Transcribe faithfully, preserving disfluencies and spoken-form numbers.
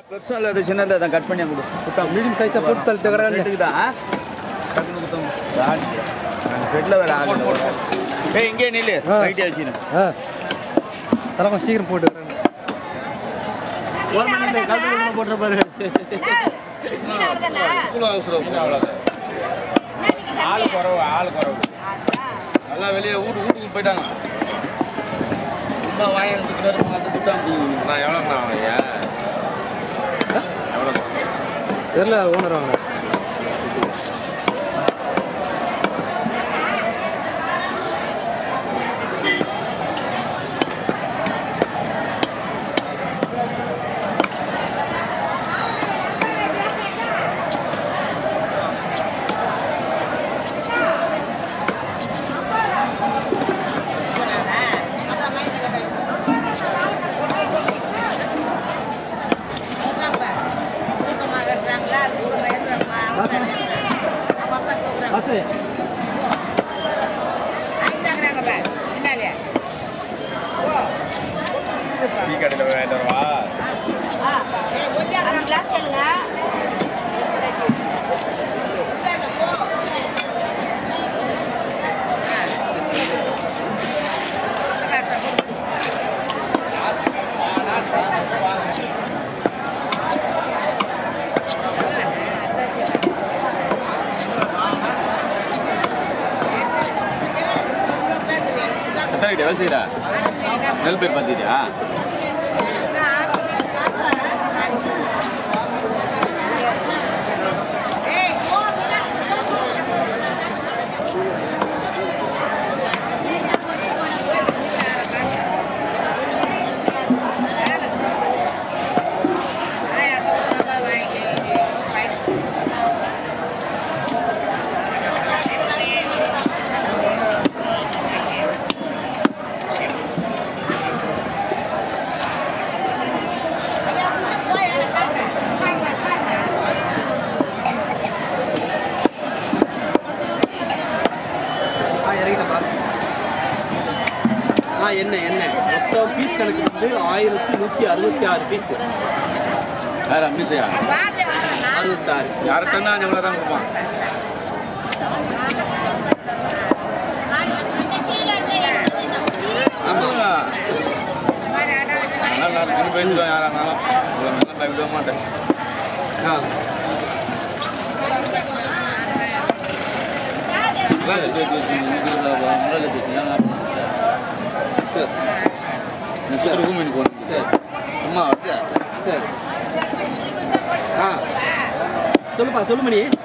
பெருசா இல்ல அது சின்னதா தான் கட் பண்ணி கொடு. குட்டா மீடியம் சைஸா போட்டு தள்ளிட்டு கடறேன். இதுக்கு தான் டக்குனு குத்தம். ராடி. அந்த பெட்ல வேற ஆளு. ஏய் இங்கே நில்லு. ரைட் ஆச்சுனே. ஆ. தரமா சீக்கிரம் போட்டு வரேன். ஒரு மணி நேரம் கால்ல போட்ற பாரு. ஸ்கூல் அவசரம் அவ்வளவுதான். ஆளு குறவு ஆளு குறவு. நல்லா வெளிய ஊரு ஊருக்கு போய்ட்டாங்க. சும்மா வாங்கி எடுத்துட்டு வந்து குட்டாங்க. நான் எவ்வளவுனா வாங்கியா? எவ்வளவு? தெரியல ஓனர் வாங்க. எவ்வளோ செய்யறா நெல் பேர் பார்த்துட்டியா என்ன என்ன மொத்தம் பீஸ் கணக்கு வந்து ஆயிரத்தி நூற்றி அறுபத்தி ஆறு பீஸ் வேற பீஸையா அறுபத்தாறு யார்கிட்டன்னா எவ்வளோ தான் கொடுப்பான் ஆமாம் நல்லா ரெண்டு பேசுவேன் யாரானாலும் நல்லா பயப்பட மாட்டேன் ஆ சரி ரூம் எனக்கு ஒன்று சரி அம்மா வருது சரி ஆ சொல்லுப்பா சொல்லு மணி